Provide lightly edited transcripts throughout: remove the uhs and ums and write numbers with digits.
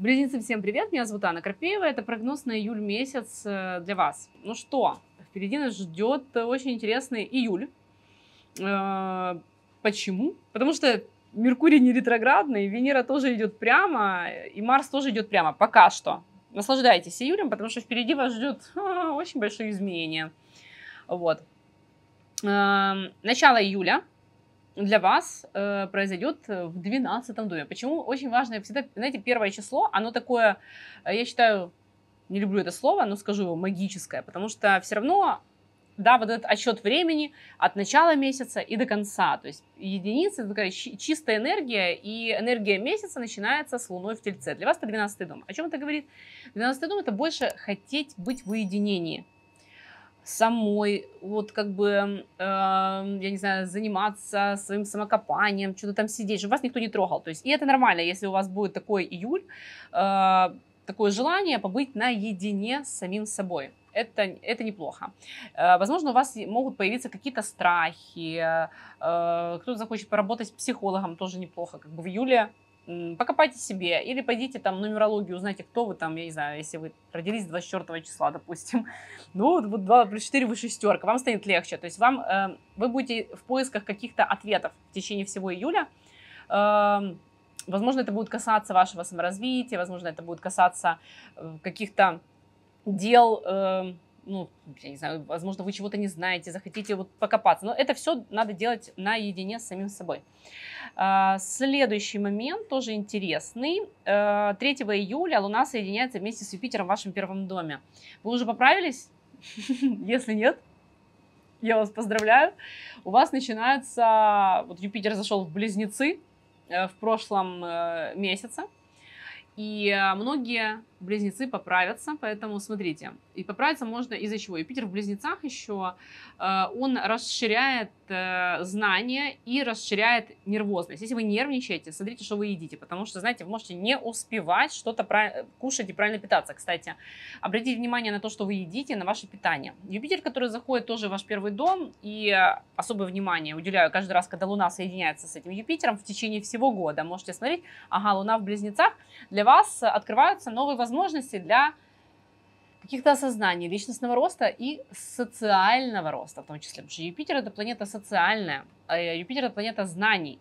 Близнецы, всем привет! Меня зовут Анна Карпеева. Это прогноз на июль месяц для вас. Ну что, впереди нас ждет очень интересный июль. Почему? Потому что Меркурий не ретроградный, Венера тоже идет прямо, и Марс тоже идет прямо. Пока что. Наслаждайтесь июлем, потому что впереди вас ждет очень большие изменения. Вот. Начало июля для вас произойдет в 12-м доме. Почему? Очень важно, всегда, знаете, первое число, оно такое, я считаю, не люблю это слово, но скажу его, магическое, потому что все равно, да, вот этот отсчет времени от начала месяца и до конца, то есть единица, это такая чистая энергия, и энергия месяца начинается с Луной в Тельце. Для вас это 12-й дом. О чем это говорит? 12-й дом — это больше хотеть быть в уединении самой, вот как бы, я не знаю, заниматься своим самокопанием, что-то там сидеть, чтобы вас никто не трогал. То есть, и это нормально, если у вас будет такой июль, такое желание побыть наедине с самим собой. Это неплохо. Возможно, у вас могут появиться какие-то страхи, кто-то захочет поработать с психологом, тоже неплохо. Как бы в июле покопайте себе или пойдите там нумерологию, узнайте, кто вы там, я не знаю, если вы родились 24 числа, допустим, ну вот 2 плюс 4 вы шестерка, вам станет легче, то есть вам, вы будете в поисках каких-то ответов в течение всего июля. Возможно, это будет касаться вашего саморазвития, возможно, это будет касаться каких-то дел, ну, я не знаю, возможно, вы чего-то не знаете, захотите вот покопаться. Но это все надо делать наедине с самим собой. Следующий момент тоже интересный. 3 июля Луна соединяется вместе с Юпитером в вашем первом доме. Вы уже поправились? Если нет, я вас поздравляю. У вас начинается... Вот Юпитер зашел в Близнецы в прошлом месяце. И многие близнецы поправятся, поэтому смотрите, и поправиться можно из-за чего? Юпитер в близнецах еще, он расширяет знания и расширяет нервозность. Если вы нервничаете, смотрите, что вы едите, потому что, знаете, вы можете не успевать что-то кушать и правильно питаться. Кстати, обратите внимание на то, что вы едите, на ваше питание. Юпитер, который заходит тоже в ваш первый дом, и особое внимание уделяю каждый раз, когда Луна соединяется с этим Юпитером в течение всего года. Можете смотреть, ага, Луна в близнецах, для вас открываются новые возможности для каких-то осознаний, личностного роста и социального роста в том числе. Потому что Юпитер — это планета социальная, Юпитер — это планета знаний.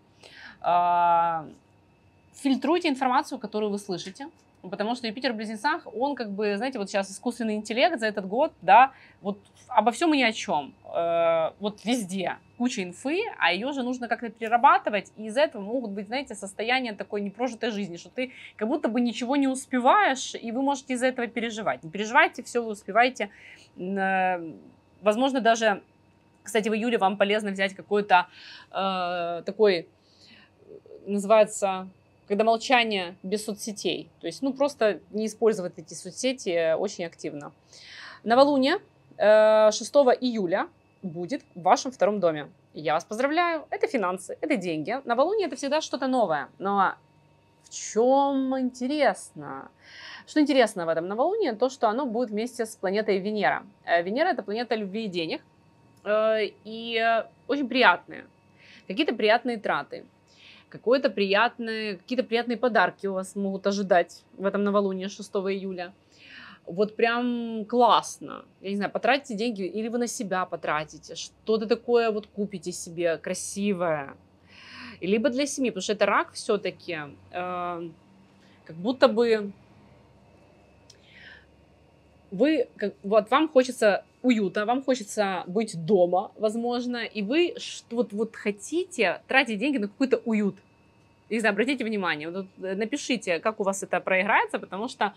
Фильтруйте информацию, которую вы слышите, потому что Юпитер в близнецах, он как бы, знаете, вот сейчас искусственный интеллект за этот год, да, вот обо всем и ни о чем, вот везде куча инфы, а ее же нужно как-то перерабатывать, и из-за этого могут быть, знаете, состояния такой непрожитой жизни, что ты как будто бы ничего не успеваешь, и вы можете из-за этого переживать. Не переживайте, все вы успеваете. Возможно, даже, кстати, в июле вам полезно взять какой-то такой, называется... когда молчание без соцсетей. То есть, ну, просто не использовать эти соцсети очень активно. Новолуние 6 июля будет в вашем втором доме. Я вас поздравляю. Это финансы, это деньги. Новолуние — это всегда что-то новое. Но в чем интересно? Что интересно в этом новолунии? То, что оно будет вместе с планетой Венера. Венера — это планета любви и денег. И очень приятные. Какие-то приятные траты. Какие-то приятные подарки у вас могут ожидать в этом новолунии 6 июля. Вот прям классно. Я не знаю, потратите деньги, или вы на себя потратите, что-то такое вот купите себе красивое. Либо для семьи, потому что это рак все-таки, как будто бы вот вам хочется уюта, вам хочется быть дома, возможно, и вы вот хотите тратить деньги на какой-то уют. Не знаю, обратите внимание, вот напишите, как у вас это проиграется, потому что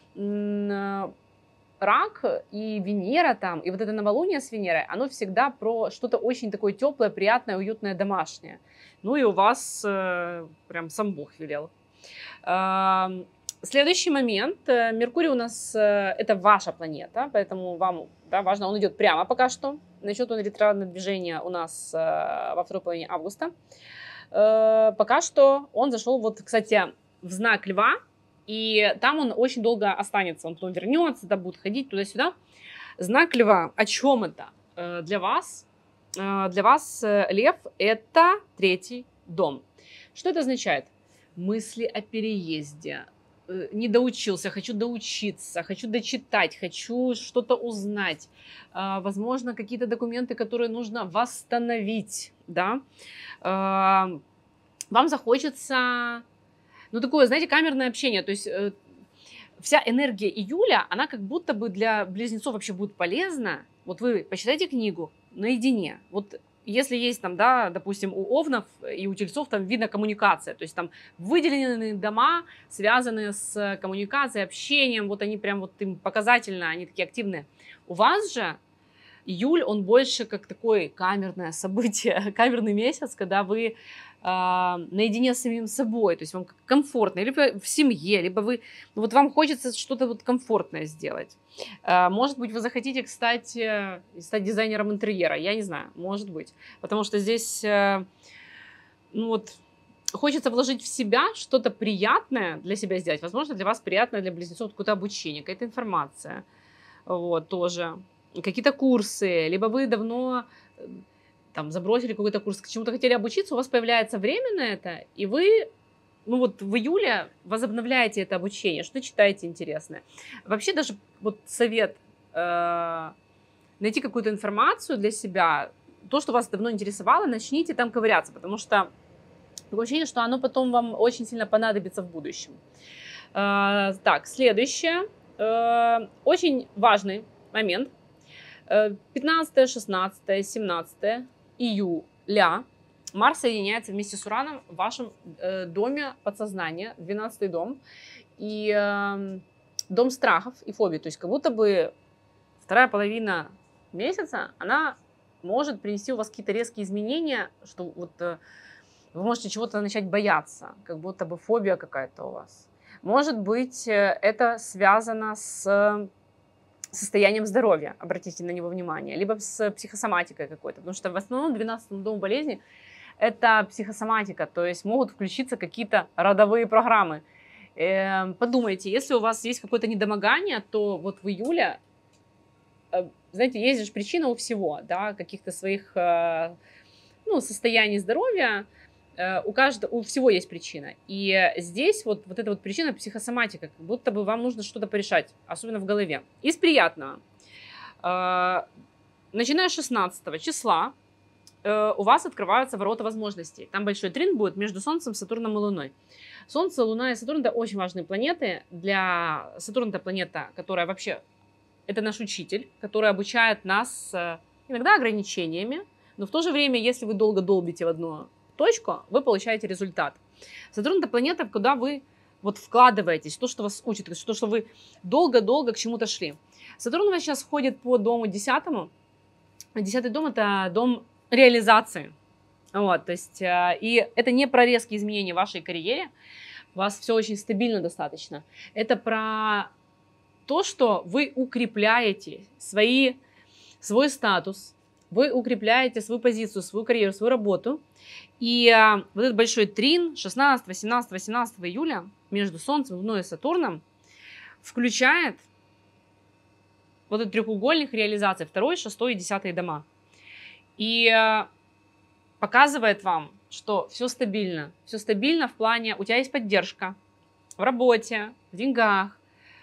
рак и Венера там, и вот это новолуние с Венерой, оно всегда про что-то очень такое теплое, приятное, уютное, домашнее. Ну и у вас прям сам Бог велел. Следующий момент. Меркурий у нас это ваша планета, поэтому вам, да, важно, он идет прямо пока что. Начнет он ретроградное движение у нас во второй половине августа. Пока что он зашел, вот, кстати, в знак Льва, и там он очень долго останется. Он потом вернется, да, будет ходить туда-сюда. Знак Льва. О чем это? Для вас Лев — это 3-й дом. Что это означает? Мысли о переезде, не доучился, хочу доучиться, хочу дочитать, хочу что-то узнать. Возможно, какие-то документы, которые нужно восстановить, да. Вам захочется, ну, такое, знаете, камерное общение. То есть вся энергия июля, она как будто бы для близнецов вообще будет полезна. Вот вы почитайте книгу наедине. Вот если есть там, да, допустим, у овнов и у тельцов там видно коммуникация, то есть там выделенные дома, связанные с коммуникацией, общением, вот они прям вот им показательно, они такие активные. У вас же июль, он больше как такое камерное событие, камерный месяц, когда вы наедине с самим собой, то есть вам комфортно, либо в семье, либо вы, ну, вот вам хочется что-то вот комфортное сделать. Может быть, вы захотите, кстати, стать дизайнером интерьера, я не знаю, может быть, потому что здесь, ну вот, хочется вложить в себя что-то приятное для себя сделать, возможно, для вас приятное, для близнецов какое-то обучение, какая-то информация, вот, тоже, какие-то курсы, либо вы давно там забросили какой-то курс, к чему-то хотели обучиться, у вас появляется время на это, и вы, ну вот в июле возобновляете это обучение, что читаете интересное. Вообще даже вот совет найти какую-то информацию для себя, то, что вас давно интересовало, начните там ковыряться, потому что такое ощущение, что оно потом вам очень сильно понадобится в будущем. Так, следующее, очень важный момент. 15, 16, 17 июля Марс соединяется вместе с Ураном в вашем доме подсознания, 12-й дом, и дом страхов и фобий. То есть как будто бы вторая половина месяца, она может принести у вас какие-то резкие изменения, что вот вы можете чего-то начать бояться, как будто бы фобия какая-то у вас. Может быть, это связано с состоянием здоровья, обратите на него внимание, либо с психосоматикой какой-то, потому что в основном 12-м дом болезни это психосоматика, то есть могут включиться какие-то родовые программы. Подумайте, если у вас есть какое-то недомогание, то вот в июле, знаете, есть же причина у всего, да, каких-то своих, ну, состояний здоровья, у всего есть причина. И здесь вот эта вот причина психосоматика, как будто бы вам нужно что-то порешать, особенно в голове. Из приятного. Начиная с 16 числа у вас открываются ворота возможностей. Там большой трин будет между Солнцем, Сатурном и Луной. Солнце, Луна и Сатурн – это очень важные планеты. Для Сатурна это планета, которая вообще, это наш учитель, который обучает нас иногда ограничениями, но в то же время, если вы долго долбите в одну точку, вы получаете результат. Сатурн – это планета, куда вы вот вкладываетесь, то, что вас учит, то, что вы долго-долго к чему-то шли. Сатурн у вас сейчас ходит по дому 10-му. 10-й дом – это дом реализации. Вот, то есть, и это не про резкие изменения в вашей карьере, у вас все очень стабильно достаточно. Это про то, что вы укрепляете свой статус, вы укрепляете свою позицию, свою карьеру, свою работу. И вот этот большой трин 16, 18, 18 июля между Солнцем, Луной и Сатурном включает вот этот треугольник реализации 2, 6 и 10 дома. И показывает вам, что все стабильно. Все стабильно в плане, у тебя есть поддержка в работе, в деньгах,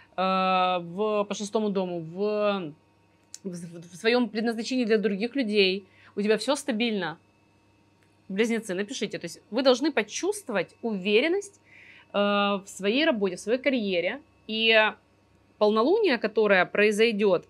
по 6 дому, в своем предназначении для других людей. У тебя все стабильно. Близнецы, напишите. То есть вы должны почувствовать уверенность в своей работе, в своей карьере. И полнолуние, которое произойдет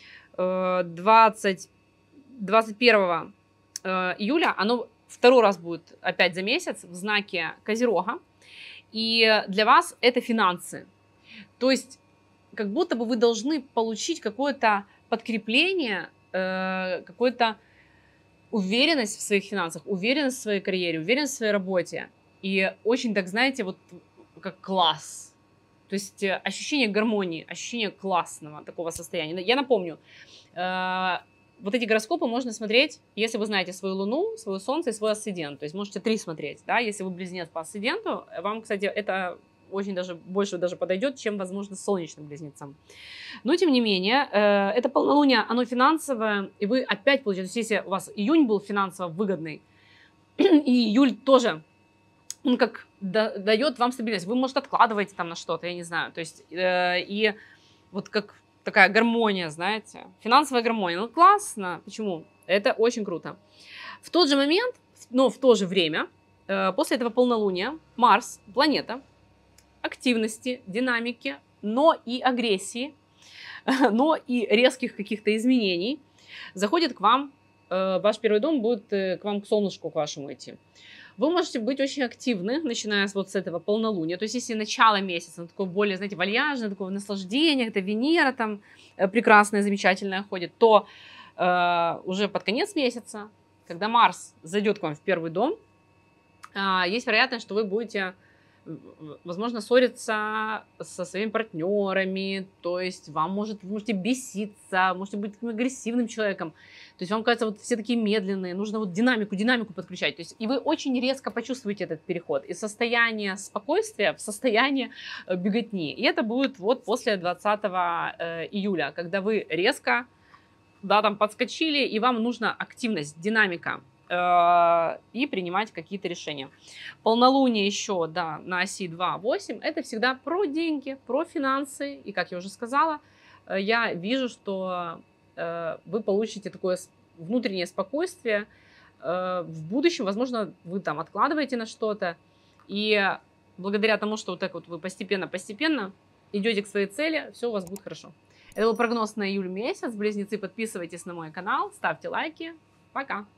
21 июля, оно второй раз будет опять за месяц в знаке Козерога. И для вас это финансы. То есть как будто бы вы должны получить какое-то подкрепление, какую-то уверенность в своих финансах, уверенность в своей карьере, уверенность в своей работе. И очень так, знаете, вот как класс. То есть ощущение гармонии, ощущение классного такого состояния. Я напомню, вот эти гороскопы можно смотреть, если вы знаете свою Луну, свое Солнце и свой асцендент. То есть можете 3 смотреть, да, если вы близнец по асценденту, вам, кстати, это очень даже больше даже подойдет, чем, возможно, солнечным близнецам. Но, тем не менее, это полнолуние, оно финансовое, и вы опять получаете, если у вас июнь был финансово выгодный, и июль тоже он как дает вам стабильность. Вы, может, откладываете там на что-то, я не знаю. То есть, и вот как такая гармония, знаете, финансовая гармония. Ну, классно. Почему? Это очень круто. В тот же момент, но в то же время, после этого полнолуния, Марс, планета активности, динамики, но и агрессии, но и резких каких-то изменений, заходит к вам, ваш первый дом будет к вам, к солнышку, к вашему идти. Вы можете быть очень активны, начиная вот с этого полнолуния. То есть, если начало месяца, ну, такое более, знаете, вальяжное, такое наслаждение, это Венера там прекрасная, замечательная ходит, то уже под конец месяца, когда Марс зайдет к вам в первый дом, есть вероятность, что вы будете, возможно, ссориться со своими партнерами, то есть вы можете беситься, можете быть таким агрессивным человеком, то есть вам кажется, вот все такие медленные, нужно вот динамику подключать, то есть и вы очень резко почувствуете этот переход из состояния спокойствия в состояние беготни, и это будет вот после 20 июля, когда вы резко, да, там подскочили, и вам нужна активность, динамика, и принимать какие-то решения. Полнолуние еще, да, на оси 2-8, это всегда про деньги, про финансы. И, как я уже сказала, я вижу, что вы получите такое внутреннее спокойствие. В будущем, возможно, вы там откладываете на что-то. И благодаря тому, что вот так вот вы постепенно идете к своей цели, все у вас будет хорошо. Это был прогноз на июль месяц. Близнецы, подписывайтесь на мой канал, ставьте лайки. Пока!